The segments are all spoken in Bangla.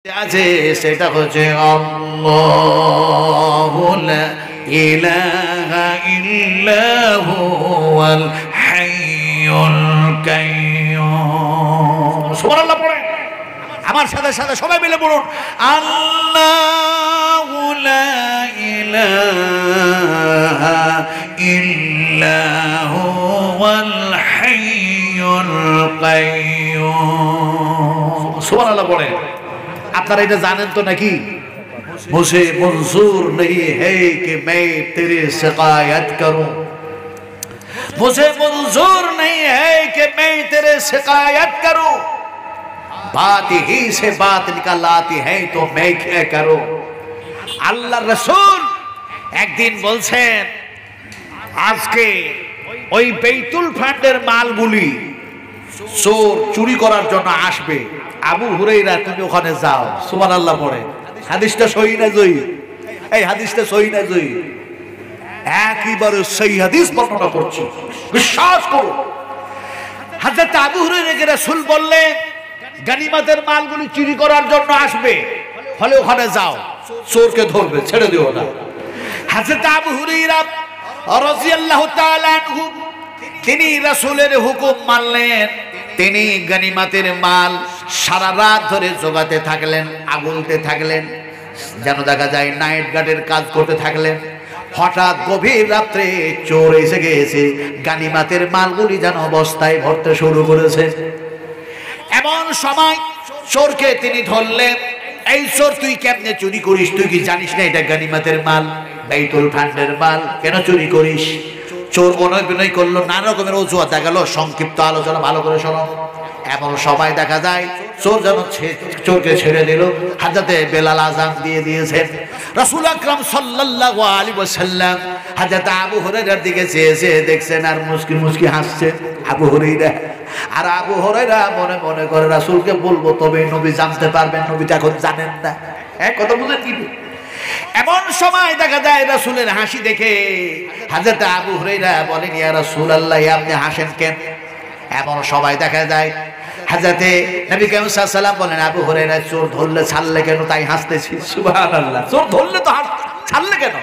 আছে সেটা হচ্ছে আল্লাহু লা ইলাহা ইল্লা হুয়াল হাইয়ুল কাইয়্যুম। সুবহানাল্লাহ পড়েন, আমার সাথে সাথে সবাই মিলে বলুন, আল্লাহু লা ইলাহা ইল্লা হুয়াল হাইয়ুল কাইয়্যুম। সুবহানাল্লাহ পড়েন। আপনারা এটা জানেন তো নাকি? मुझे मंजूर नहीं है कि मैं तेरी शिकायत करूं, मुझे मंजूर नहीं है कि मैं तेरे शिकायत करूं, बात ही से बात निकल आती है तो मैं क्या करूं। আল্লাহ রাসূল একদিন বলছেন, আজকে ওই বাইতুল ফান্ডের মালগুলি চোর চুরি করার জন্য আসবে, আবু হুরায়রা তুমি ওখানে যাও। সুবহানাল্লাহ পড়ে। হাদিসটা সহিহ না জয়ী? এই হাদিসটা সহিহ না জয়ী? একেবারে সহিহ হাদিস বর্ণনা করছি, বিশ্বাস করো। হযরত আবু হুরায়রাকে রাসূল বললেন, গনিমতের মালগুলি চুরি করার জন্য আসবে, ফলে ওখানে যাও, চোরকে ধরবে, ছেড়ে দিও না। হযরত আবু হুরায়রা রাদিয়াল্লাহু তাআলা আনহু তিনি রাসূলের হুকুম মানলেন। তিনি গনিমতের মাল সারা রাত ধরে জোগাতে থাকলেন, আগুলতে থাকলেন, যেন দেখা যায় নাইট গার্ডের কাজ করতে থাকলেন। হঠাৎ গভীর রাত্রে চোর এসে গিয়েছে, গনিমতের মালগুলি যেন বস্তায় ভরতে শুরু করেছে। এমন সময় চোরকে তিনি ধরলেন, এই চোর তুই কেমনে চুরি করিস? তুই কি জানিস না এটা গনিমতের মাল, বাইতুল ফান্ডের মাল, কেন চুরি করিস? চোর অনয় বিনয় করলো, নানা রকমের অজুহাত দেখালো। সংক্ষিপ্ত আলোচনা ভালো করে শোনো। এমন সবাই দেখা যায় চোর যেন চোরকে ছেড়ে দিল। হযরতে বেলাল আযান দিয়ে দিয়েছেন। রাসূল আকরাম সাল্লাল্লাহু আলাইহি ওয়াসাল্লাম হযরত আবু হুরায়রার দিকে চেয়ে দেখছেন আর মুস্কি মুস্কি হাসছে আবু হুরায়রা। আর আবু হুরায়রা মনে মনে করে, রাসূলকে বলবো তবে নবী জানতে পারবেন, নবী তো এখন জানেন না। কথা বুঝেন কি? এমন সময় দেখা যায় রাসূলের হাসি দেখে হযরত আবু হুরায়রা বলেন, ইয়া রাসূলুল্লাহ, আপনি হাসেন কেন? এমন সময় দেখা যায় হযরতে নবী কারীম সাল্লাল্লাহু আলাইহি ওয়াসাল্লাম বলেন, আবু হুরায়রা চোর ধরলে ছাড়লে কেন? তাই হাসতেছি। সুবহানাল্লাহ, চোর ধরলে তো ছাড়লে কেন?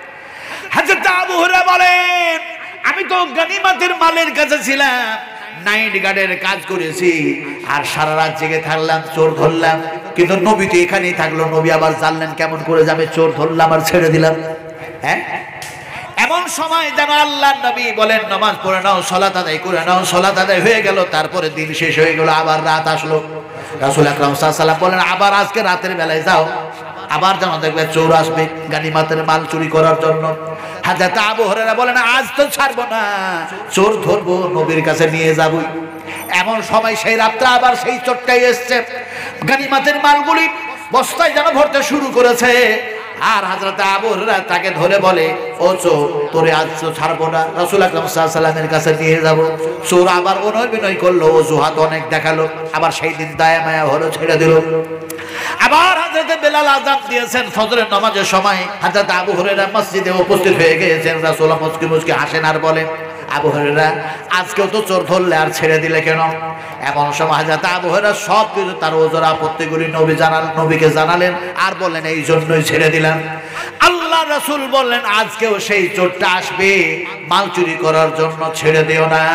হযরত আবু হুরায়রা বলেন, আমি তো গনিমতের মালের কাছে ছিলাম, নাইট গার্ডের কাজ করেছি, আর সারা রাত জেগে থাকলাম, চোর ধরলাম, কিন্তু নবী তো এখানেই থাকলো, নবী আবার জানলেন কেমন করে যাবে? চোর ধরলাম আর ছেড়ে দিলাম। হ্যাঁ, এমন সময় যেন আল্লাহর নবী বলেন, নামাজ পড়ে নাও, সালাত আদায় করে নাও। সালাত আদায় হয়ে গেল, তারপরে দিন শেষ হয়ে গেল, আবার রাত আসলো। রাসূল আকরাম সাল্লাল্লাহু আলাইহি ওয়াসাল্লাম বলেন, আবার আজকে রাতের বেলায় যাও, আবার যেন দেখবে চোর আসবে গনিমতের মাল চুরি করার জন্য। হযরত আবু হুরায়রা বলেন, আজ তো ছাড়বো না, চোর ধরবো, নবীর কাছে নিয়ে যাবো। এমন সময় সেই রাত্রে আবার সেই চোরটাই এসছে, গনিমতের মালগুলি বস্তায় যেন ভরতে শুরু করেছে। আর হযরত আবু হুরায়রা তাকে ধরে বলে, ও চোর, তোরে আজ তো ছাড়বো না, রাসূল আকরাম সাল্লাল্লাহু আলাইহি ওয়াসাল্লামের কাছে নিয়ে যাব। চোর আবার অনয় বিনয় করলো, অজুহাত অনেক দেখালো, আবার সেই দিন দয়া মায়া হলো, ছেড়ে দিল। আবার হযরতে বেলাল আযান দিয়েছেন ফজরের নামাজের সময়। হযরত আবু হুরায়রা মসজিদে উপস্থিত হয়ে গিয়েছেন। রাসূলুল্লাহ মুস্কি মুস্কি হাসেন আর বলেন, আবু হুরায়রা, আজকেও তো চোর ধরলে আর ছেড়ে দিলে কেন? এমন সময় হযরত আবু হুরায়রা সব কিছু তার ওজর আপত্তিগুলি নবীকে জানালেন আর বললেন, এই জন্যই ছেড়ে দিলাম। আল্লাহ রাসূল বললেন, আজকেও সেই চোরটা আসবে মাল চুরি করার জন্য, ছেড়ে দিও না।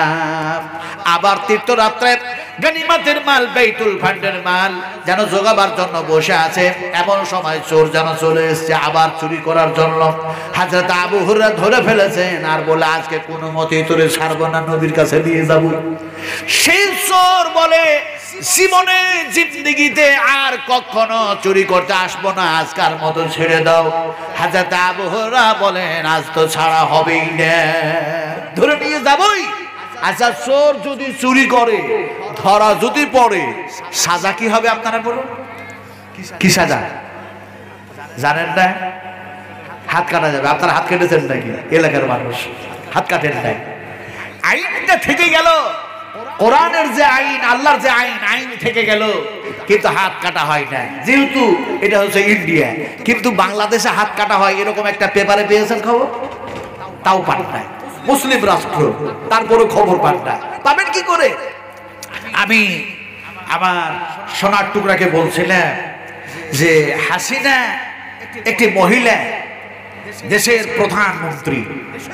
আবার তীর্থরাত্রে গনিমতের মাল, বাইতুল ফান্ডের মাল যেন জোগাবার জন্য বসে আছে। এমন সময় চোর যেন চলে এসেছে আবার চুরি করার জন্য। হযরত আবু হুরায়রা ধরে ফেলেছেন আর বলে, আজকে কোনো মতেই তোরে ছাড়বো না, নবীর কাছে নিয়ে যাব। সেই চোর বলে, জীবনে জিন্দেগিতে আর কখনো চুরি করতে আসবো না, আজকার মতো ছেড়ে দাও। হযরত আবু হুরায়রা বলেন, আজ তো ছাড়া হবেই না, ধরে নিয়ে যাবই। আচ্ছা, চোর যদি চুরি করে, ধরা যদি পড়ে, সাজা কি হবে আপনারা বলুন? কি সাজা জানেন না? হাত কাটা যাবে। আপনারা হাত কেটেছেন নাকি? এলাকার মানুষ হাত কাটেন নাই। আইনটা থেকে গেল, কোরআনের যে আইন, আল্লাহর যে আইন থেকে গেল, কিন্তু হাত কাটা হয় না। যেহেতু এটা হচ্ছে ইন্ডিয়া, কিন্তু বাংলাদেশে হাত কাটা হয় এরকম একটা পেপারে পেয়েছেন খবর? তাও পান নাই। মুসলিম রাষ্ট্র, তারপরে খবর পান না। পাবেন কি করে? আমি আমার সোনার টুকরাকে বলছিলাম যে হাসিনা একটি মহিলা, দেশের প্রধানমন্ত্রী,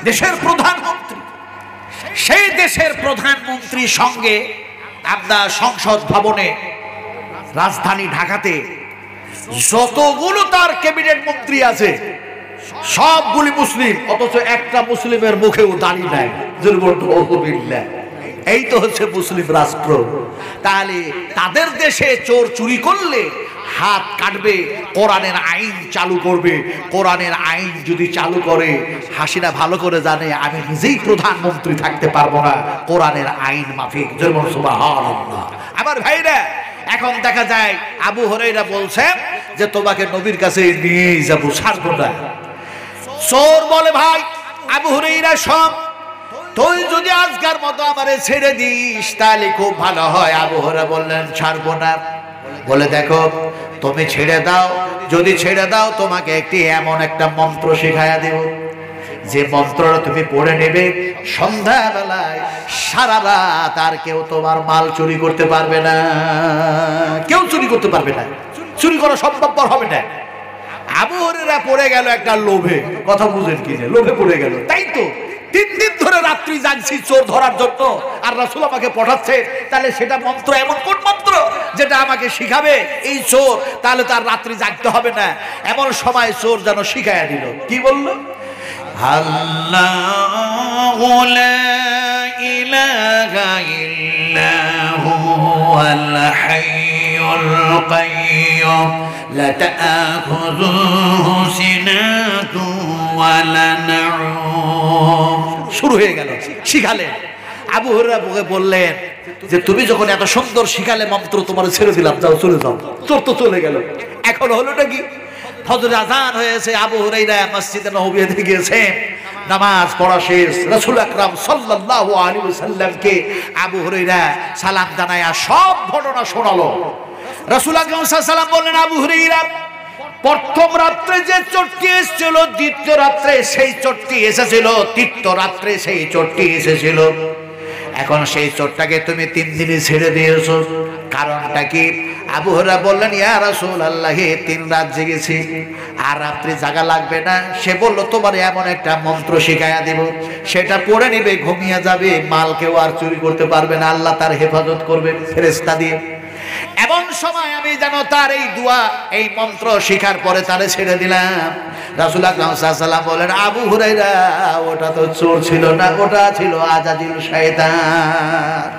সেই দেশের প্রধানমন্ত্রীর সঙ্গে আমরা সংসদ ভবনে রাজধানী ঢাকাতে যতগুলো তার ক্যাবিনেট মন্ত্রী আছে সবগুলি মুসলিম, অথচ একটা মুসলিমের মুখেও দাড়ি নাই। এই তো হচ্ছে মুসলিম রাষ্ট্র। তাহলে তাদের দেশে চোর চুরি করলে হাত কাটবে, কোরআনের আইন চালু করবে। কোরআনের আইন যদি চালু করে, হাসিনা ভালো করে জানে আমি নিজেই প্রধানমন্ত্রী থাকতে পারবো না কোরআনের আইন মাফিক। সুবহানাল্লাহ। আমার ভাইরা, এখন দেখা যায় আবু হুরায়রা বলছেন যে তোমাকে নবীর কাছে নিয়ে যাবো, ছাড়বো না। চোর বলে ভাই আবু হুরায়রা সব, তুই যদি আজকের মতো আমারে ছেড়ে দিস তাহলে খুব ভালো হয়। আবু হুরায়রা বললেন ছাড়বো না। বলে দেখো তুমি ছেড়ে দাও, যদি ছেড়ে দাও তোমাকে এমন একটা মন্ত্র শেখায়া দেব, যে মন্ত্রটা তুমি পড়ে নেবে, সন্ধ্যাবেলায় সারা রাত আর কেউ তোমার মাল চুরি করতে পারবে না, কেউ চুরি করতে পারবে না, চুরি করা সম্ভবপর হবে না। আবু হুরায়রা পড়ে গেল একটা লোভে, কথা বুঝেন কি, লোভে পড়ে গেল। তাই তো 3 দিন ধরে রাত্রি জাগছি চোর ধরার জন্য, আর রাসূল আমাকে পাঠাচ্ছে, তাহলে সেটা মন্ত্র এমন কোন মন্ত্র যেটা আমাকে শিখাবে এই চোর, তাহলে তার রাত্রি জাগতে হবে না। এমন সময় চোর যেন শিখায়া দিল, কি বলল? আল্লাহু লা ইলাহা ইল্লা হুয়াল হাইয়ুল কাইয়্যুম লা তা'খুযুহু সিনাতুন ওয়া লা নাউম। শুরু হয়ে গেল, শিখালেন। আবু হুরায়রা বললেন যে তুমি যখন এত সুন্দর শিখালে মন্ত্র, তোমার ছেড়ে দিলাম, যাও চলে যাও। চোর তো চলে গেল। এখন হলোটা কি? ফজর আযান হয়েছে, আবু হুরায়রা মসজিদে নববীতে গিয়েছেন, নামাজ পড়া শেষ। রাসূল আকরাম সাল্লাল্লাহু আলাইহি ওয়াসাল্লামকে আবু হুরায়রা সালাম জানায়া সব ঘটনা শোনালো। রাসূল আকরাম সাল্লাল্লাহু আলাইহি ওয়াসাল্লাম বললেন, আবু হুরায়রা প্রথম রাত্রে যে চোরটি এসেছিল, দ্বিতীয় রাত্রে সেই চোরটি এসেছিল, তৃতীয় রাত্রে সেই চোরটি এসেছিল। এখন সেই চোরটাকে তুমি 3 দিনে ছেড়ে দিয়েছো, কারণটা কি? আবু হুরায়রা বললেন, ইয়া রাসূলুল্লাহ 3 রাত জেগেছি, আর রাত্রি জাগা লাগবে না। সে বলল তোমার এমন একটা মন্ত্র শিখায়া দেব, সেটা পড়ে নিবে, ঘুমিয়ে যাবে, মাল কেউ আর চুরি করতে পারবে না, আল্লাহ তার হেফাজত করবে ফেরেশতা দিয়ে। এমন সময় আমি যেন তার এই দোয়া, এই মন্ত্র শিখার পরে তারে ছেড়ে দিলাম। রাসূল আকরাম সাল্লাল্লাহু আলাইহি ওয়াসাল্লাম বলেন, আবু হুরায়রা ওটা তো চোর ছিল না, ওটা ছিল আজাজিল শয়তান।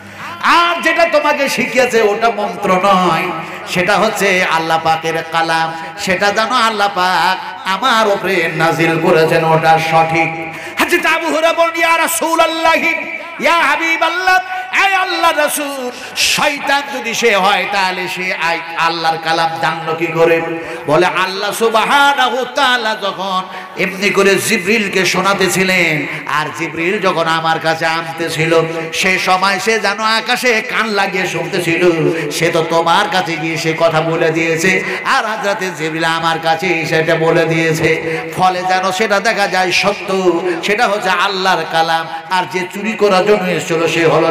আর যেটা তোমাকে শিখিয়েছে ওটা মন্ত্র নয়, সেটা হচ্ছে আল্লাহ পাকের কালাম, সেটা জানো আল্লাহ পাক আমার উপরে নাজিল করেছেন, ওটা সঠিক। হযরত আবু হুরায়রা বলেন, ইয়া রাসূলুল্লাহ, ইয়া হাবিবাল্লাহ, এই আল্লাহর রাসূল, শয়তান যদি সে হয় তাহলে সে আল্লাহর কালাম জানলো কি করে? বলে আল্লাহ সুবহানাহু ওয়া তাআলা যখন এমনি করে জিবরিলকে শোনাতেছিলেন, আর জিবরিল যখন আমার কাছে আনতেছিল, সে সময় সে যেন আকাশে কান লাগিয়ে শুনতেছিল। সে তো তোমার কাছে গিয়ে সে কথা বলে দিয়েছে, আর হযরত জিবরিল আমার কাছে সেটা বলে দিয়েছে, ফলে যেন সেটা দেখা যায় সত্য, সেটা হচ্ছে আল্লাহর কালাম। আর যে চুরি করার জন্য এসেছিল সে হলো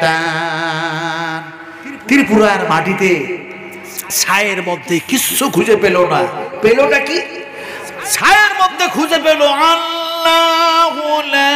শয়তান। ত্রিপুরার মাটিতে ছায়ের মধ্যে কিছু খুঁজে পেল না। পেলটা কি? ছায়ের মধ্যে খুঁজে পেল আল্লাহু লা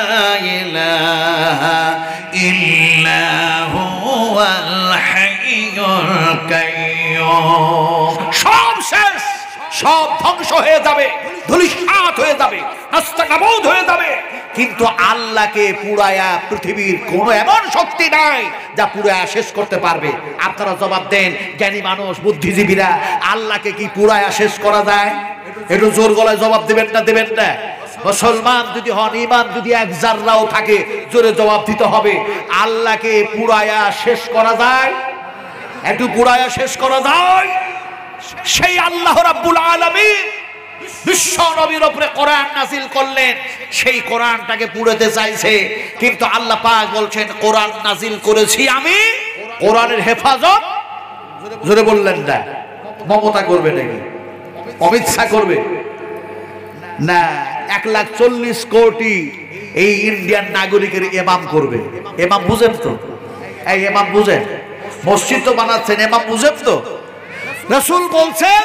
ইলাহা ইল্লা হুয়াল হাইয়ুল কাইয়্যুম। সব শেষ, সব ধ্বংস হয়ে যাবে, ধূলিসাৎ হয়ে যাবে, নাস্তানাবুদ হয়ে যাবে, কিন্তু আল্লাহকে পুরায়া পৃথিবীর কোনো এমন শক্তি নাই যা পুরায়া শেষ করতে পারবে। আপনারা জবাব দেন, জ্ঞানী মানুষ, বুদ্ধিজীবীরা, আল্লাহকে কি পুরায়া শেষ করা যায়? একটু জোর গলায় জবাব দেবেন না, দেবেন না? মুসলমান যদি হন, ঈমান যদি এক জাররাও থাকে, জোরে জবাব দিতে হবে। আল্লাহকে পুরায়া শেষ করা যায়? একটু পুরায়া শেষ করা যায়? সেই আল্লাহ রাব্বুল আলামিন বিশ্ব নবীর উপরে কোরআন নাযিল করলেন, সেই কোরআনটাকে পুড়াতে চাইছে, কিন্তু আল্লাহ পাক বলছেন কোরআন নাযিল করেছি আমি, কোরআনের হেফাজত। জোরে বললেন না? মমতা করবে নাকি? অমিত শাহ করবে না? 1,40 কোটি এই ইন্ডিয়ান নাগরিকের ইমাম করবে। ইমাম বুঝেন তো? এই ইমাম বুঝেন? মসজিদ তো বানাচ্ছেন, ইমাম বুঝেন তো? রাসূল বলছেন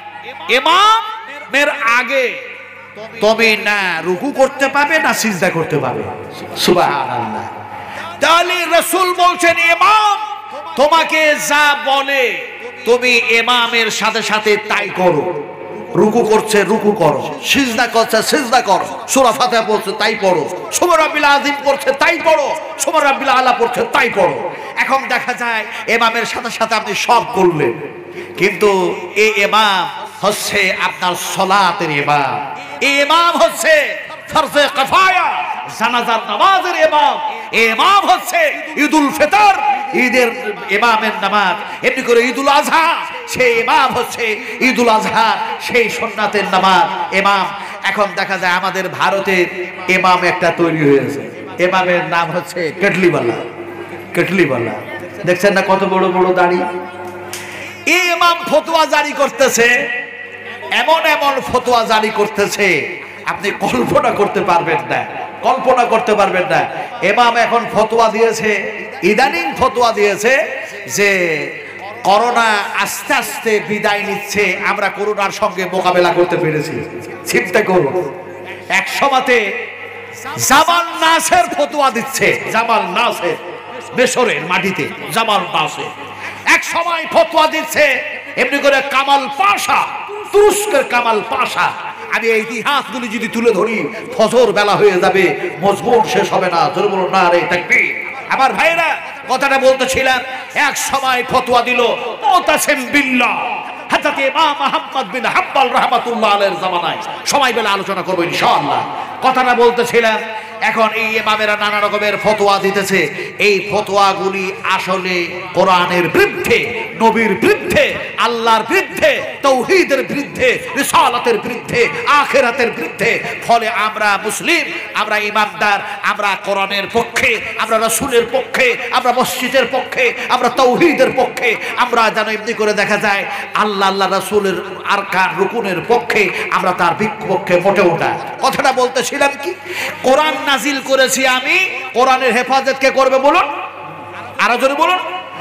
ইমামের আগে তুমি না রুকু করতে পাবে না সিজদা করতে পাবে। সুবহানাল্লাহ। তাহলে রাসূল বলছেন ইমাম তোমাকে যা বলে তুমি ইমামের সাথে সাথে তাই করো। রুকু করছে রুকু করো, সিজদা করছে সিজদা করো, সূরা ফাতিহা পড়ছে তাই পড়ো, সুবহান রাব্বিল আযীম পড়ছে তাই পড়ো, সুবহান রাব্বিল আলা পড়ছে তাই পড়ো। এখন দেখা যায় ইমামের সাথে সাথে আপনি সব করলেন, কিন্তু এই ইমাম হচ্ছে আপনার সালাতের ইমাম, এই ইমাম হচ্ছে ফরজে কিফায়া জানাজার নামাজের ইমাম, ইমাম হচ্ছে ঈদুল ফিতর ঈদের ইমামের নামাজ, এমনি করে ঈদুল আজহা সেই ইমাম হচ্ছে ঈদুল আজহা সেই সুন্নাতের নামাজ ইমাম। এখন দেখা যায় আমাদের ভারতের ইমাম একটা তৈরি হয়েছে, ইমামের নাম হচ্ছে কেটলিওয়ালা। কেটলিওয়ালা দেখছেন না কত বড় বড় দাড়ি। এই ইমাম ফতোয়া জারি করতেছে, এমন এমন ফতোয়া জারি করতেছে আপনি কল্পনা করতে পারবেন না, কল্পনা করতে পারবেন না। ইমাম এখন ফতোয়া দিয়েছে, ইদানিং ফতোয়া দিয়েছে যে করোনা আস্তে আস্তে বিদায় নিচ্ছে, আমরা করোনার সঙ্গে মোকাবেলা করতে পেরেছি। চিন্তা করুন, এক সময়তে জামাল নাসের ফতোয়া দিচ্ছে, জামাল নাসের মিশরের মাটিতে জামাল নাসের এক সময় ফতোয়া দিচ্ছে, এমনি করে কামাল পাশা, তুরস্কের কামাল পাশা। আমি এই ইতিহাসগুলি যদি তুলে ধরি ফজর বেলা হয়ে যাবে, মজমুন শেষ হবে না। জোরে বলুন নারে তাকবীর। আমার ভাইরা কথাটা বলতেছিলাম, এক সময় ফতোয়া দিল মুতাসিম বিল্লাহ হযরত ইমাম আহমদ বিন হাম্বল রাহমাতুল্লাহ আলাইহির জামানায়। সময় বেলা আলোচনা করব ইনশাআল্লাহ। কথাটা বলতেছিলাম, এখন এই ইমামেরা নানা রকমের ফতোয়া দিতেছে, এই ফতোয়াগুলি আসলে কোরআনের বিরুদ্ধে, নবীর বিরুদ্ধে, আল্লাহর বিরুদ্ধে, তাওহীদের বিরুদ্ধে, রিসালাতের বিরুদ্ধে, আখিরাতের বিরুদ্ধে। ফলে আমরা মুসলিম, আমরা ইমানদার, আমরা কোরআনের পক্ষে, আমরা রাসূলের পক্ষে, আমরা মসজিদের পক্ষে, আমরা তাওহীদের পক্ষে। আমরা যেন এমনি করে দেখা যায় আল্লাহ আল্লাহ রাসূলের আরকান রুকুনের পক্ষে, আমরা তার বিপক্ষে মোটেও না। কথাটা বলতেছিলাম কি, কোরআন নাজিল করেছি আমি, কোরআনের হেফাজত কে করবে বলুন, আরো জোরে বলুন।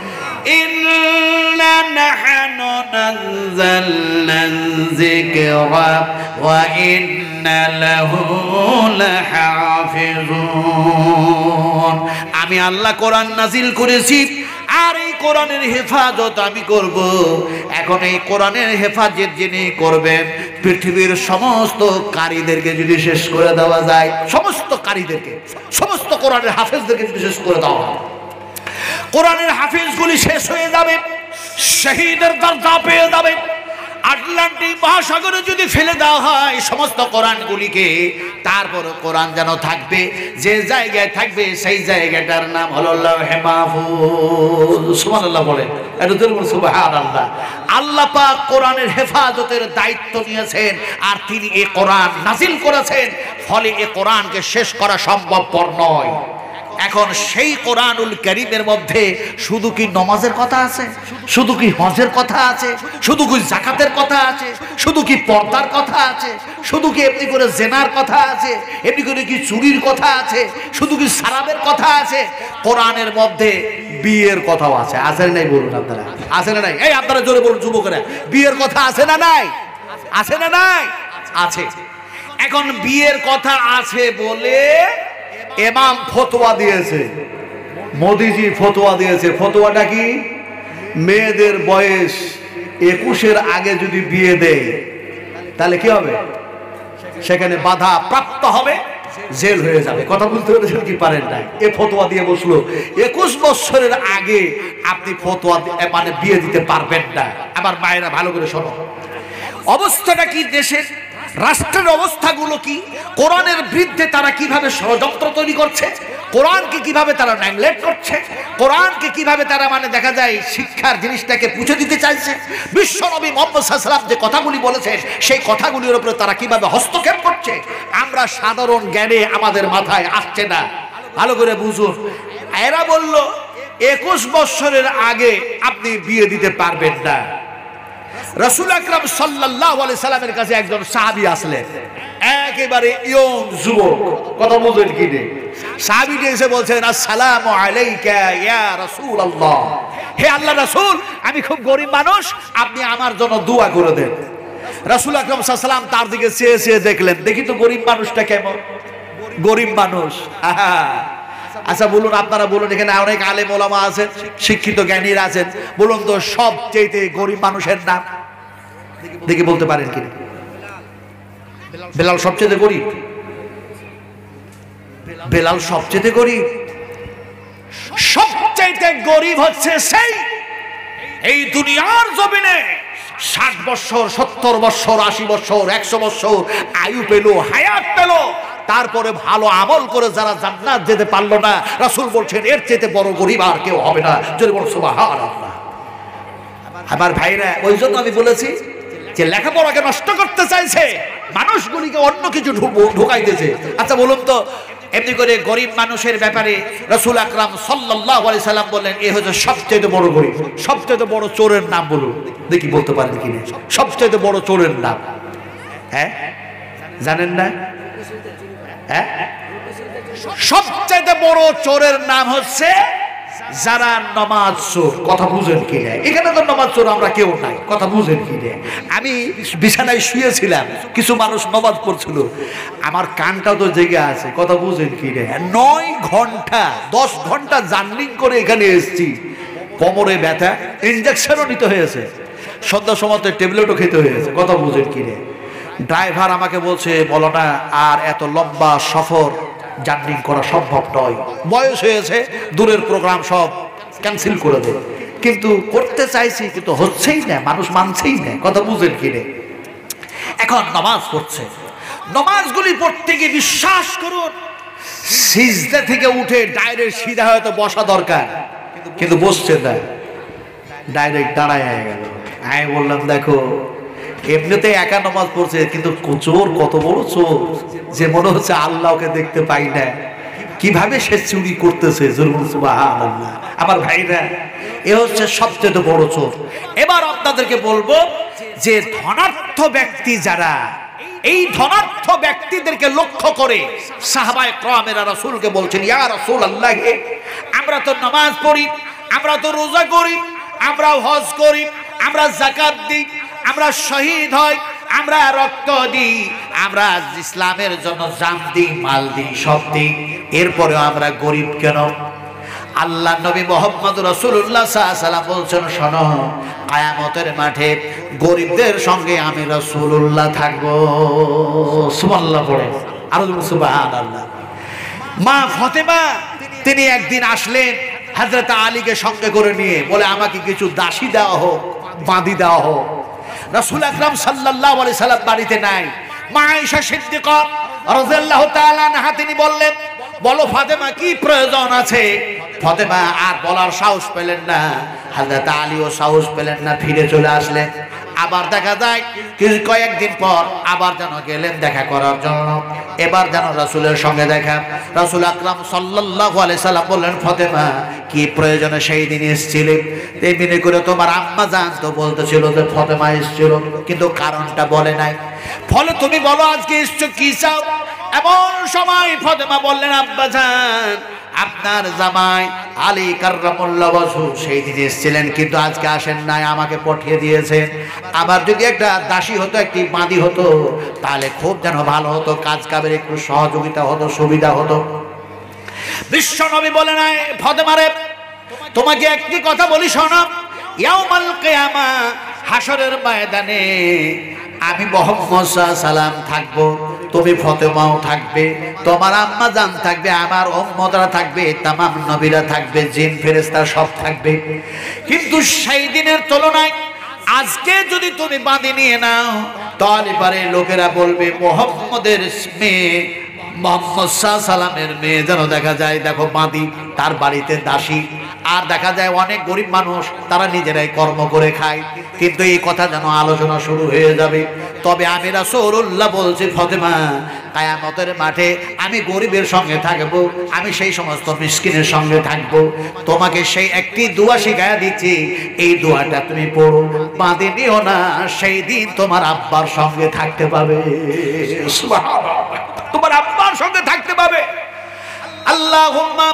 ইন্না নাহনু নাযালনা যিকরা ওয়া ইন্না লাহু লাহাফিজুন। আমি আল্লাহ কোরআন নাজিল করেছি আর এই কোরআনের হেফাজত আমি করব। এখন এই কোরআনের হেফাজত যিনি করবেন, পৃথিবীর সমস্ত কারীদেরকে যদি শেষ করে দেওয়া যায়, সমস্ত কারীদেরকে, সমস্ত কোরআনের হাফেজদেরকে যদি শেষ করে দেওয়া হয়, কোরআনের হাফেজগুলি শেষ হয়ে যাবে, শহীদের দরজা পেয়ে যাবে। আটলান্টিক মহাসাগরে যদি ফেলে দেওয়া হয় সমস্ত কোরআনগুলিকে, তারপর কোরআন যেন থাকবে, যে জায়গায় থাকবে সেই জায়গাটার নাম হলো লাওহে মাহফুজ। সুবহানাল্লাহ বলেন, এটা তো সুবহানাল্লাহ। আল্লাহ পাক কোরআনের হেফাজতের দায়িত্ব নিয়েছেন আর তিনি এই কোরআন নাজিল করেছেন, ফলে এই কোরআনকে শেষ করা সম্ভবপর নয়। এখন সেই কোরআনুল কারীমের মধ্যে শুধু কি নামাজের কথা আছে, শুধু কি হজের কথা আছে, শুধু কি যাকাতের কথা আছে, শুধু কি পর্দার কথা আছে, শুধু কি এমনি করে জেনার কথা আছে, এমনি করে কি চুরির কথা আছে, শুধু কি সারাবের কথা আছে? কোরআনের মধ্যে বিয়ের কথাও আছে, আছে না নাই বলুন আপনারা, আছে না নাই? এই আপনারা জোরে বলুন যুবকেরা, বিয়ের কথা আছে না নাই? আছে না নাই? আছে। এখন বিয়ের কথা আছে বলে ইমাম ফতোয়া দিয়েছে, মোদিজি ফতোয়া দিয়েছে। ফতোয়াটা কি? মেয়েদের বয়স 21-এর আগে যদি বিয়ে দেয় তাহলে কি হবে? সেখানে বাধা প্রাপ্ত হবে, জেল হয়ে যাবে। কথা বুঝতে পেরেছেন কি পারেন না? এ ফতোয়া দিয়ে বসলো 21 বছরের আগে আপনি ফতোয়া মানে বিয়ে দিতে পারবেন না। আবার মায়েরা ভালো করে শোনো, অবস্থাটা কি দেশের, রাষ্ট্রের অবস্থাগুলো কি, কোরআনের বিরুদ্ধে তারা কিভাবে ষড়যন্ত্র তৈরি করছে, কোরআনকে কিভাবে তারা নেগলেক্ট করছে, কোরআনকে কিভাবে তারা মানে দেখা যায় শিক্ষার জিনিসটাকে পুঁছে দিতে চাইছে, বিশ্বনবী মুহাম্মদ সাল্লাল্লাহু আলাইহি ওয়াসাল্লাম যে কথাগুলি বলেছেন সেই কথাগুলির উপরে তারা কিভাবে হস্তক্ষেপ করছে, আমরা সাধারণ জ্ঞানে আমাদের মাথায় আসছে না। ভালো করে বুঝুন। এরা বলল 21 বছরের আগে আপনি বিয়ে দিতে পারবেন না। রাসূল আকরাম সাল্লাল্লাহু আলাইহি সাল্লামের কাছে একজন সাহাবী আসলেন, একেবারে ইয়ং যুবক। কথা বুঝেন কি রে? সাহাবীটি এসে বলছেন, আসসালামু আলাইকা ইয়া রাসূলুল্লাহ, হে আল্লাহ রাসূল, আমি খুব গরিব মানুষ, আপনি আমার জন্য দোয়া করে দেন। রাসূল আকরাম সাল্লাল্লাহু আলাইহি ওয়াসাল্লাম তার দিকে চেয়ে চেয়ে দেখলেন, দেখি তো গরিব মানুষটা কেমন। গরিব মানুষ, আচ্ছা বলুন, আপনারা বলুন, এখানে অনেক আলেম ওলামা আছেন, শিক্ষিত জ্ঞানীরা আছেন, বলুন তো সবচেয়ে গরিব মানুষের নাম দেখি বলতে পারেন কিনা? বেলাল সবচেয়ে গরিব? বেলাল সবচেয়ে গরিব? সবচেয়ে গরিব হচ্ছে সেই এই দুনিয়ার জমিনে 60 বছর 70 বছর 80 বছর 100 বছর আয়ু পেল, হায়াত পেল, তারপরে ভালো আমল করে যারা জান্নাত যেতে পারলো না, রাসূল বলছেন এর চেয়ে বড় গরিব আর কেউ হবে না। যদি বল সুবহানাল্লাহ। আমার ভাইরা, ওই জন্য আমি বলেছি যে লেখাপড়াকে নষ্ট করতে চাইছে, মানুষগুলিকে অন্য কিছু ঢুকাইতেছে। আচ্ছা বলুন তো, এমনি করে গরিব মানুষের ব্যাপারে রাসূল আকরাম সাল্লাল্লাহু আলাইহি সাল্লাম বললেন এ হচ্ছে সবচেয়ে বড় গরিব। সবচেয়ে বড় চোরের নাম বলুন দেখি, বলতে পারেন কিনা? সবচেয়ে বড় চোরের নাম, হ্যাঁ জানেন না? হ্যাঁ, সবচেয়ে বড় চোরের নাম হচ্ছে যারা নামাজ চোর। কথা বুঝেন কিনা? এখানে তো নামাজ চোর আমরা কেউ নাই, কথা বুঝেন কিনা? আমি বিছানায় শুয়েছিলাম, কিছু মানুষ নামাজ পড়ছিল, আমার কানটাও তো জেগে আছে, কথা বুঝেন কিনা? 9 ঘন্টা 10 ঘন্টা জার্নি করে এখানে এসেছি, কোমরে ব্যথা, ইনজেকশনও নিতে হয়েছে, সন্ধ্যার সময় ট্যাবলেটও খেতে হয়েছে, কথা বুঝেন কিনা? ড্রাইভার আমাকে বলছে, বলো না আর এত লম্বা সফর জার্নি করা সম্ভব নয়, বয়স হয়েছে, দূরের প্রোগ্রাম সব ক্যান্সেল করে দে। কিন্তু করতে চাইছি, কিন্তু হচ্ছেই না, মানুষ মানছেই না, কথা বুঝেন কিনে? এখন নামাজ পড়ছে, নামাজগুলি পড়তে গিয়ে বিশ্বাস করুন সিজদা থেকে উঠে ডাইরেক্ট সিধা হয়তো বসা দরকার, কিন্তু বসছে না, ডাইরেক্ট দাঁড়ায় হয়ে গেল। আমি বললাম দেখো, এমনিতে একা নামাজ পড়ছে, কিন্তু চোর কত বড় চোর যে মনে হচ্ছে আল্লাহকে দেখতে পাই না, কিভাবে সে চুরি করতেছে। সুবহানাল্লাহ। আমার ভাইরা, এ হচ্ছে সবচেয়ে বড় চোর। এবার আপনাদেরকে বলবো যে ধনার্থ ব্যক্তি যারা, এই ধনার্থ ব্যক্তিদেরকে লক্ষ্য করে সাহাবায়ে কেরামেরা রাসূলকে বলছেন, ইয়া রাসূলুল্লাহ, আমরা তো নামাজ পড়ি, আমরা তো রোজা করি, আমরা হজ করি, আমরা যাকাত দিই, আমরা শহীদ হই, আমরা রক্ত দিই, আমরা ইসলামের জন্য জান দিই, মাল দিই, সব দিই, এরপরে আমরা গরিব কেন? আল্লাহ নবী মুহাম্মদ রাসূলুল্লাহ সাল্লাল্লাহু আলাইহি ওয়াসাল্লাম বলছেন, শোনো, কিয়ামতের মাঠে গরিবদের সঙ্গে আমি রাসূলুল্লাহ থাকব। সুবহানাল্লাহ পড়ে, আর সুবহানাল্লাহ। মা ফাতেমা তিনি একদিন আসলেন হযরত আলীকে সঙ্গে করে নিয়ে, বলে আমাকে কিছু দাসী দেওয়া হোক, বাঁধি দেওয়া হোক। রাসূল আকরাম সাল্লাল্লাহু আলাইহি সাল্লাম বাড়িতে নাই। মা আয়েশা সিদ্দিকা রাদিয়াল্লাহু তাআলা আনহা তিনি বললেন, বলো ফাতেমা কি প্রয়োজন আছে? ফাতেমা আর বলার সাহস পেলেন না, হযরত আলীও সাহস পেলেন না, ফিরে চলে আসলেন। আবার দেখা যায় কয়েকদিন পর আবার যেন গেলেন দেখা করার জন্য, এবার যেন রাসূলের সঙ্গে দেখা। রাসূল আকরাম সাল্লাল্লাহু আলাইহি সাল্লাম বললেন, ফাতেমা কি প্রয়োজনে সেই দিন এসেছিলে? তেমনি করে তোমার আম্মা জান তো বলতেছিল যে ফাতেমা এসেছিল, কিন্তু কারণটা বলে নাই, ফলে তুমি বলো আজকে এসছো কি চাও? এমন সময় ফাতেমা বললেন, আব্বা জান, আপনার জামাই আলী কাররামুল্লাহ ওয়াজহু সেই দিন এসেছিলেন, কিন্তু আজকে আসেন নাই, আমাকে পাঠিয়ে দিয়েছেন। আবার যদি একটা দাসী হতো, একটি বাঁধি হতো, তাহলে খুব যেন ভালো হতো, কাজ কামের একটু সহযোগিতা হতো, সুবিধা হতো। বিশ্ব নবী বলে নাই, ফাতেমারে তোমাকে একটি কথা বলি শোনো, ইয়াউমাল কিয়ামা হাসরের ময়দানে আমি মুহাম্মদ সাল্লাল্লাহু আলাইহি সাল্লাম থাকবো, তুমি ফাতেমাও থাকবে, তোমার আম্মা জান থাকবে, আমার উম্মতরা থাকবে, তামাম নবীরা থাকবে, জিন ফেরেশতা সব থাকবে। কিন্তু সেই দিনের তুলনায় আজকে যদি তুমি বাঁধি নিয়ে নাও, তাহলে পরে লোকেরা বলবে মুহাম্মদের মেয়ে, মুহাম্মদ সাল্লাল্লাহু আলাইহি সাল্লামের মেয়ে যেন দেখা যায়, দেখো বাঁধি, তার বাড়িতে দাসী। আর দেখা যায় অনেক গরিব মানুষ তারা নিজেরাই কর্ম করে খায়, কিন্তু এই কথা যেন আলোচনা শুরু হয়ে যাবে। তবে আমি রাসূলুল্লাহ বলছি, ফাতেমা কিয়ামতের মাঠে আমি গরিবের সঙ্গে থাকবো, আমি সেই সমস্ত মিসকিনের সঙ্গে থাকবো। তোমাকে সেই একটি দোয়া শিখায়া দিচ্ছি, এই দোয়াটা তুমি পড়ো, বাঁধি নিও না, সেই দিন তোমার আব্বার সঙ্গে থাকতে পাবে। সুবহানাল্লাহ, তোমার আব্বার সঙ্গে থাকতে পাবে। আল্লাহুম্মা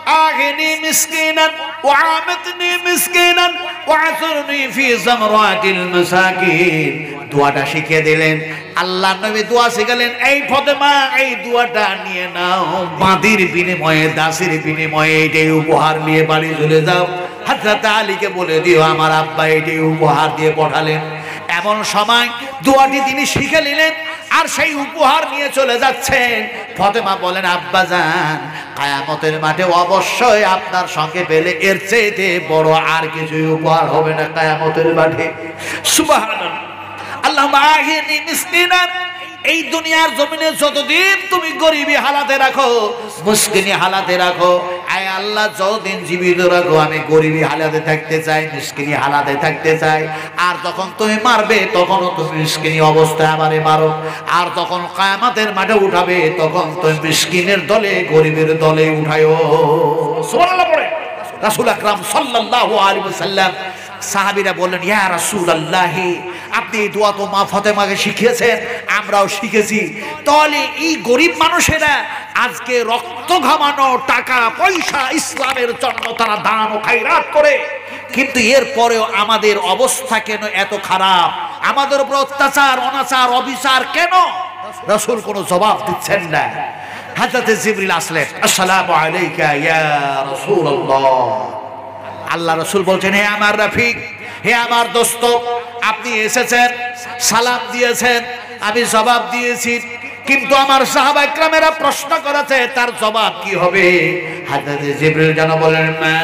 আগনি মিসকিনান ওয়া আমিতনি মিসকিনান ওয়া আযুরনি ফি জামরাতিল মাসাকিন। দোয়াটা শিখিয়ে দিলেন। আল্লাহ নবী দোয়া শিখালেন, এই ফাতেমা এই দোয়াটা নিয়ে নাও, বাঁধির বিনিময়ে দাসের বিনিময়ে এটাই উপহার নিয়ে বাড়ি চলে যাও। হযরত আলীকে বলে দিও আমার আব্বা এটাই উপহার দিয়ে পাঠালেন। এমন সময় দোয়াটি তিনি শিখে নিলেন আর সেই উপহার নিয়ে চলে যাচ্ছেন। ফাতেমা বলেন, আব্বাজান কিয়ামতের মাঠে অবশ্যই আপনার সঙ্গে পেলে এর চেয়ে বড় আর কিছু উপহার হবে না কিয়ামতের মাঠে। সুবহানাল্লাহ। আল্লাহুম্মা আহিনি মিসকিনান, এই দুনিয়ার জমিনে যতদিন তুমি গরিবী হালাতে রাখো, মিসকিনি হালাতে রাখো, আয় আল্লাহ যতদিন জীবিত রাখো আমি গরিবী হালাতে থাকতে চাই, মিসকিনি হালাতে থাকতে চাই। আর যখন তুমি মারবে তখনও তুমি মিসকিনি অবস্থায় আমারে মারো। আর যখন কিয়ামতের মাঠে উঠাবে তখন তুমি মিসকিনের দলে গরিবের দলে উঠায়ো। সুবহানাল্লাহ পড়ে রাসূল আকরাম সাল্লাল্লাহু আলাইহি ওয়াসাল্লাম। সাহাবীরা বললেন, ইয়া রাসূলুল্লাহ, আপনি এই দোয়া তো মা ফাতেমাকে শিখিয়েছেন, আমরাও শিখেছি, তাহলে এই গরিব মানুষেরা আজকে রক্ত ঘামানো টাকা পয়সা ইসলামের জন্য তারা দান ও খায়রাত করে, কিন্তু এরপরেও আমাদের অবস্থা কেন এত খারাপ? আমাদের উপর অত্যাচার অনাচার অবিচার কেন? রাসূল কোনো জবাব দিচ্ছেন না। হযরত জিবরিল আসলেন, আসসালামু আলাইকা ইয়া রাসূলুল্লাহ। আল্লাহ রাসূল বলছেন, হে আমার রফিক, হে আমার দোস্ত, আপনি এসেছেন, সালাম দিয়েছেন, আমি জবাব দিয়েছি, কিন্তু আমার সাহাবা ইকরামেরা প্রশ্ন করেছে তার জবাব কি হবে? হযরত জিবরিল যেন বলেন, মা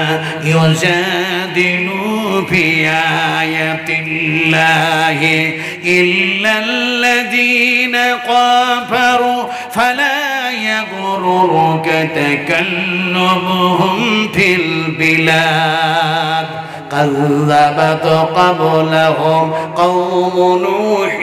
ইউজাদিলু ফি আয়াতিল্লাহি ইল্লাল্লাযীনা কাফারু ফালা ইয়াগুরুকা তাকাল্লুবুহুম ফিল বিলাদ كذبت قبلهم قوم نوح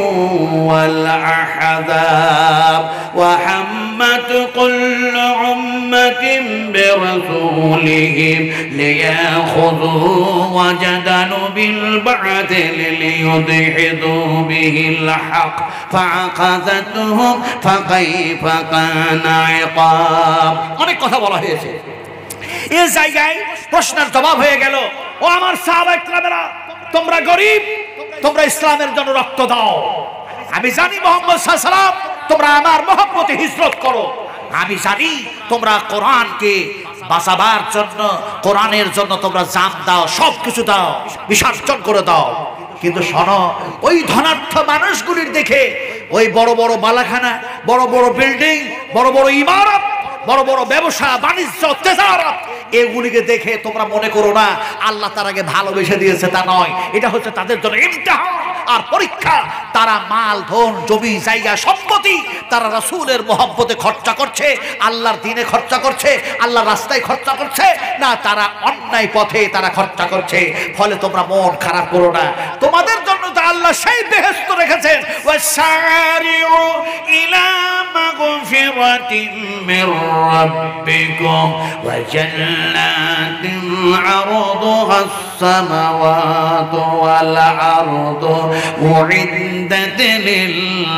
والأحزاب وحمت كل أمة برسولهم ليأخذوا وجدلوا بالباطل ليدحضوا به الحق فأخذتهم فكيف كان عقاب। অনেক কথা বলা হয়েছে, এই জায়গায় প্রশ্নের জবাব হয়ে গেল, ও আমার সাহাবা ইকরামেরা, তোমরা গরিব, তোমরা ইসলামের জন্য রক্ত দাও। আমি জানি মুহাম্মদ সাল্লাল্লাহু আলাইহি ওয়াসাল্লাম তোমরা আমার মহব্বতে হিজরত করো। আমি জানি তোমরা কোরআনকে বাঁচাবার জন্য, কোরআনের জন্য তোমরা জান দাও, সব কিছু দাও, বিসর্জন করে দাও। কিন্তু শোনো, ওই ধনাঢ্য মানুষগুলির দেখে ওই বড় বড় বালাখানা, বড় বড় বিল্ডিং, বড় বড় ইমারত, বড় বড় ব্যবসা বাণিজ্য তেজারত, এগুলিকে দেখে তোমরা মনে করো না আল্লাহ তার আগে ভালোবেসে দিয়েছে, তা নয়। এটা হচ্ছে তাদের জন্য ইমতিহান আর পরীক্ষা। তারা মাল ধন জমি জায়গা সম্পত্তি তারা রাসূলের মহব্বতে খরচা করছে, আল্লাহর দ্বীনে খরচা করছে, আল্লাহর রাস্তায় খরচা করছে না, তারা অন্যায় পথে তারা খরচা করছে। ফলে তোমরা মন খারাপ করো না, তোমাদের জন্য তো আল্লাহ সেই বেহেশত রেখেছেন, ওয়াসারিউ ইলা মাগফিরাতিন মির রাব্বিকুম ওয়া জান্নাতিন আরদুহাস সামাওয়াতু ওয়াল আরদু উইদ্দাত লিল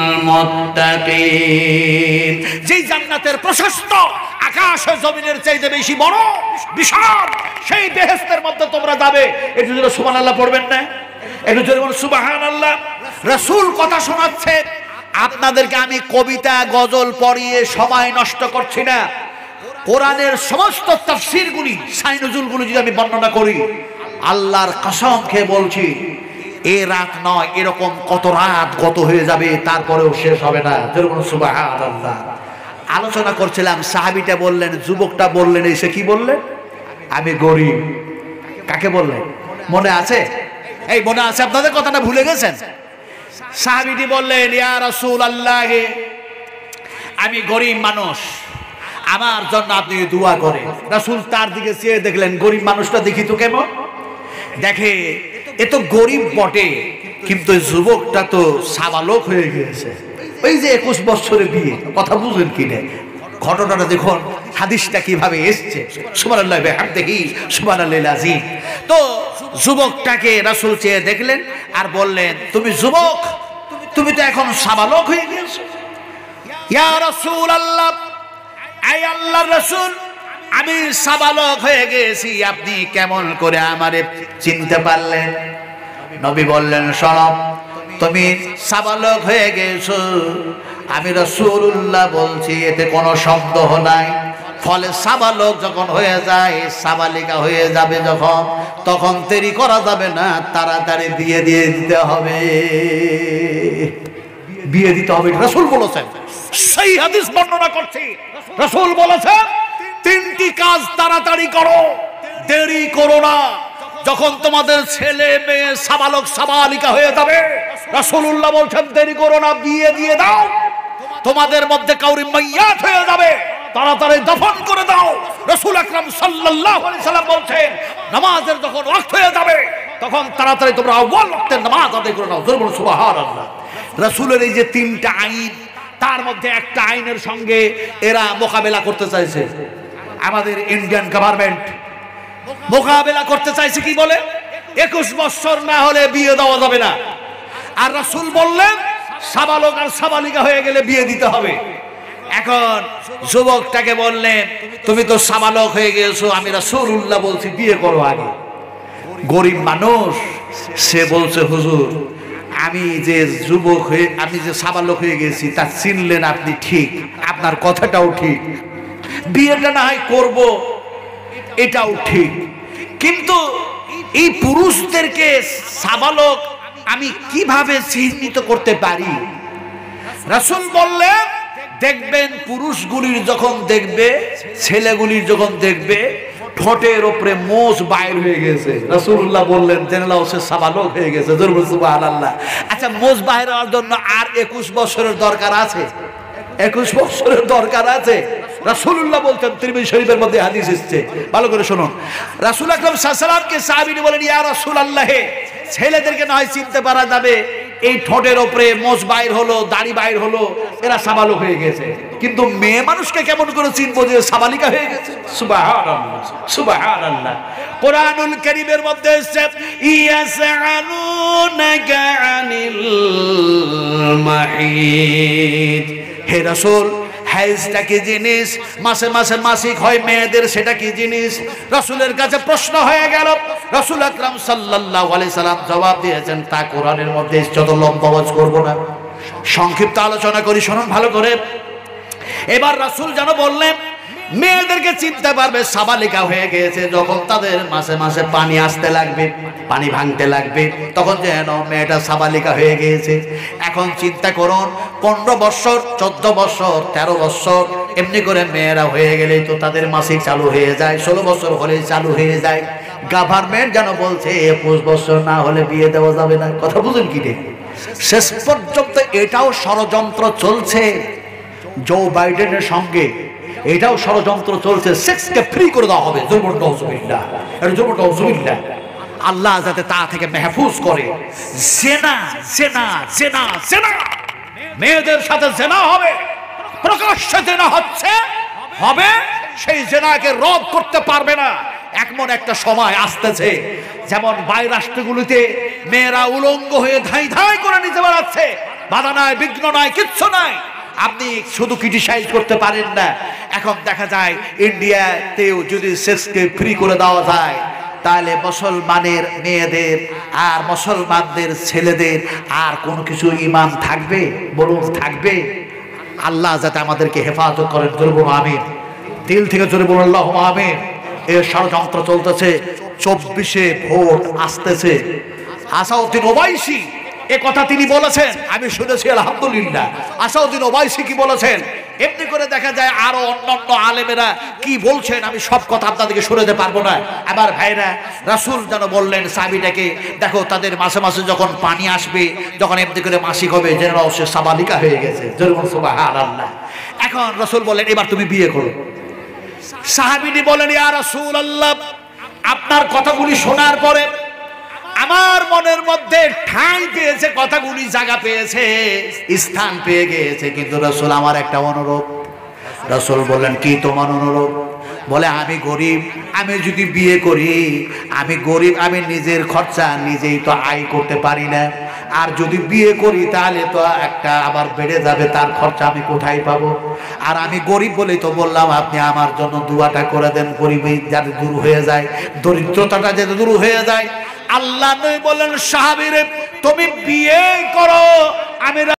মুত্তাকিন। যেই জান্নাতের প্রশস্ত আকাশ ও জমিনের চাইতে বেশি বড় বিশাল, সেই বেহেশতের মধ্যে তোমরা যাবে। একটু জোরে সুবহানাল্লাহ পড়বেন না? একটু জোরে বলুন সুবহানাল্লাহ। রাসূল কথা শোনাচ্ছে, আপনাদেরকে আমি কবিতা গজল পড়িয়ে সময় নষ্ট করছি না। কোরআনের সমস্ত তাফসীরগুলি, সাইনুজুলগুলি যদি আমি বর্ণনা করি, আল্লাহর কসম খেয়ে বলছি, এ রাত নয়, এরকম কত রাত গত হয়ে যাবে, তারপরেও শেষ হবে না। সুবহানাল্লাহ। আলোচনা করছিলাম, সাহাবীটা বললেন, যুবকটা বললেন, এসে কি বললেন? আমি গরিব। কাকে বললেন? মনে আছে? এই মনে আছে? আপনাদের কথাটা ভুলে গেছেন? সাহাবীটি বললেন, ইয়া রাসূলুল্লাহ, আমি গরিব মানুষ, আমার জন্য আপনি দোয়া করেন। রাসূল তার দিকে চেয়ে দেখলেন, গরিব মানুষটা দেখি তো কেমন। দেখে এ তো গরিব বটে, কিন্তু যুবকটা তো সাবালক হয়ে গিয়েছে। ওই যে 21 বছরের বিয়ে, কথা বুঝেন কি না? ঘটনাটা দেখুন, হাদিসটা কিভাবে এসছে। সুবহানাল্লাহি ওয়া বিহামদিহি সুবহানাল্লাহিল আযীম। তো যুবকটাকে রাসূল চেয়ে দেখলেন আর বললেন, তুমি যুবক, তুমি তো এখন সাবালক হয়ে গিয়েছো। ইয়া রাসূলুল্লাহ, আয় আল্লাহর রাসূল, আমি সাবালক হয়ে গেছি, আপনি কেমন করে আমারে চিনতে পারলেন? নবী বললেন, শোনো, তুমি সাবালক হয়ে গেছো, আমি রাসূলুল্লাহ বলছি, এতে কোনো সন্দেহ নাই। ফলে সাবালক যখন হয়ে যায়, সাবালিকা হয়ে যাবে যখন, তখন দেরি করা যাবে না, তাড়াতাড়ি বিয়ে দিয়ে দিতে হবে। বিয়ে দিতে হবে, রাসূল বলেছেন। সেই হাদিস বর্ণনা করছি, রাসূল বলেছেন তিনটি কাজ তাড়াতাড়ি করো, দেরি করো না। যখন তোমাদের ছেলে মেয়ে সাবালক সাবালিকা হয়ে যাবে, রাসূলুল্লাহ বলছেন দেরি করো না, বিয়ে দিয়ে দাও। তোমাদের মধ্যে কাউরি মাইয়াত হয়ে যাবে, তাড়াতাড়ি দফন করে দাও। রাসূল আকরাম সাল্লাল্লাহু আলাইহি সাল্লাম বলছেন নামাজের যখন ওয়াক্ত হয়ে যাবে, তখন তাড়াতাড়ি তোমরা আউয়াল ওয়াক্তের নামাজ আদায় করে নাও। জোরে বলুন সুবহানাল্লাহ। রাসূলের এই যে তিনটা আইন, তার মধ্যে একটা আইনের সঙ্গে এরা মোকাবেলা করতে চাইছে। আমাদের ইন্ডিয়ান গভর্নমেন্ট মোকাবেলা করতে চাইছে, কি বলে? 21 বছর না হলে বিয়ে দেওয়া যাবে না। আর রাসূল বললেন সাবালক আর সাবালিকা হয়ে গেলে বিয়ে দিতে হবে। এখন যুবকটাকে বললেন তুমি তো সাবালক হয়ে গেছো, আমি রাসূলুল্লাহ বলছি বিয়ে করো আগে। গরিব মানুষ, সে বলছে হুজুর আমি যে যুবক হয়ে, আমি যে সাবালক হয়ে গেছি তা চিনলেন আপনি, ঠিক, আপনার কথাটাও ঠিক, বিয়েটা না হয় করব, এটাও ঠিক, কিন্তু এই পুরুষদেরকে সাবালক আমি কিভাবে চিহ্নিত করতে পারি? রাসূল বললেন দেখবেন পুরুষগুলির যখন দেখবে, ছেলেগুলির যখন দেখবে ঠোঁটের উপরে মোজ বাইর হয়ে গেছে, রাসূলুল্লাহ বললেন জেনে নাও সে সাবালক হয়ে গেছে। সুবহানাল্লাহ। আচ্ছা, মোজ বাইর হওয়ার জন্য আর 21 বছরের দরকার আছে? 21 বছরের দরকার আছে? রাসূলুল্লাহ বলতেন, তিরমিজি শরীফের মধ্যে হাদিস এসেছে, ভালো করে শুনুন। রাসূল আকরাম সাল্লাল্লাহু আলাইহি ওয়াসাল্লামকে সাহাবীরা বলেন, ইয়া রাসূলুল্লাহ, ছেলেদেরকে নয় চিনতে পারা যাবে, এই ঠোঁটের উপরে মোজ বাইর হলো, দাড়ি বাইর হলো, এরা সাবালক হয়ে গেছে, কিন্তু মেয়ে মানুষকে কেমন করে চিনবো যে সাবালিকা হয়ে গেছে? সুবহানাল্লাহ, সুবহানাল্লাহ। কোরআনুল কারীমের মধ্যে এসেছে ইয়াসআলুনাকা আনিল মাহিদ, হে রাসূল হাইজটা কি জিনিস? মাসে মাসে মাসিক হয় মেয়েদের, সেটা কি জিনিস? রাসূলের কাছে প্রশ্ন হয়ে গেল। রাসূল আকরাম সাল্লাল্লাহু আলাইহি সাল্লাম জবাব দিয়েছেন তা কোরআনের মধ্যে, যত লম্বা ওয়াজ করব না, সংক্ষিপ্ত আলোচনা করি, শুনুন ভালো করে। এবার রাসূল যেন বললেন মেয়েদেরকে চিনতে পারবে সাবালিকা হয়ে গেছে যখন তাদের মাসে মাসে পানি আসতে লাগবে, পানি ভাঙতে লাগবে, তখন যেন মেয়েটা সাবালিকা হয়ে গিয়েছে। এখন চিন্তা করুন 15 বছর, 14 বছর, 13 বছর এমনি করে মেয়েরা হয়ে গেলেই তো তাদের মাসিক চালু হয়ে যায়, 16 বছর হলে চালু হয়ে যায়। গভর্নমেন্ট যেন বলছে 21 বছর না হলে বিয়ে দেওয়া যাবে না। কথা বুঝুন কি রে? শেষ পর্যন্ত এটাও ষড়যন্ত্র চলছে জো বাইডেনের সঙ্গে, এটাও ষড়যন্ত্র চলছে, সেক্সকে ফ্রি করে দেওয়া হবে। আল্লাহ যাতে তা থেকে মেহফুজ করে। জেনা জেনা জেনা জেনা, মেয়েদের সাথে জেনা হবে, প্রকাশ্যে জেনা হচ্ছে, হবে, সেই জেনাকে রদ করতে পারবে না। এমন একটা সময় আসতেছে যেমন বাইরের রাষ্ট্রগুলিতে মেয়েরা উলঙ্গ হয়ে ধাই ধাই করে নিতে বেড়াচ্ছে, বাধা নাই, বিঘ্ন নাই, কিচ্ছু নাই, আপনি শুধু ক্রিটিসাইজ করতে পারেন না। এখন দেখা যায় ইন্ডিয়াতেও যদি সেক্সকে ফ্রি করে দেওয়া যায়, তাহলে মুসলমানের মেয়েদের আর মুসলমানদের ছেলেদের আর কোনো কিছু ঈমান থাকবে? বলুন থাকবে? আল্লাহ যাতে আমাদেরকে হেফাজত করেন, জোরে বলুন আমিন। দিল থেকে জোরে বলুন আল্লাহুম্মা আমিন। এর ষড়যন্ত্র চলতেছে, 24-এ ভোট আসতেছে। আসাউদ্দিন ওবাইসি এ কথা তিনি বলেছেন, আমি শুনেছি আলহামদুলিল্লাহ। আসাউদ্দিন ওবাইসি কি বলেছেন, এমনি করে দেখা যায় আরো অন্যান্য আলেমেরা কি বলছেন, আমি সব কথা আপনাদেরকে শোনাতে পারবো না। আবার ভাইরা, রাসূল যেন বললেন সাহাবীটাকে, দেখো তাদের মাসে মাসে যখন পানি আসবে, যখন এমনি করে মাসিক হবে, যেন সে সাবালিকা হয়ে গেছে। সুবহানাল্লাহ। এখন রাসূল বললেন এবার তুমি বিয়ে করো। সাহাবীটি বলেন, ইয়া রাসূলুল্লাহ, আপনার কথাগুলি শোনার পরে আমার মনের মধ্যে ঠাঁই পেয়েছে, কথাগুলি জায়গা পেয়েছে, স্থান পেয়ে গিয়েছে, কিন্তু রাসূল আমার একটা অনুরোধ। রাসূল বললেন, কি তোমার অনুরোধ? বলে আমি গরিব, আমি যদি বিয়ে করি, আমি গরিব, আমি নিজের খরচা নিজেই তো আয় করতে পারি না, আর যদি বিয়ে করি তাহলে তো একটা আবার বেড়ে যাবে, তার খরচা আমি কোথায় পাবো? আর আমি গরিব বলেই তো বললাম আপনি আমার জন্য দুয়াটা করে দেন, গরিবই যাতে দূর হয়ে যায়, দরিদ্রতাটা যাতে দূর হয়ে যায়। আল্লাহ নবী বলেন সাহাবীরে তুমি বিয়ে করো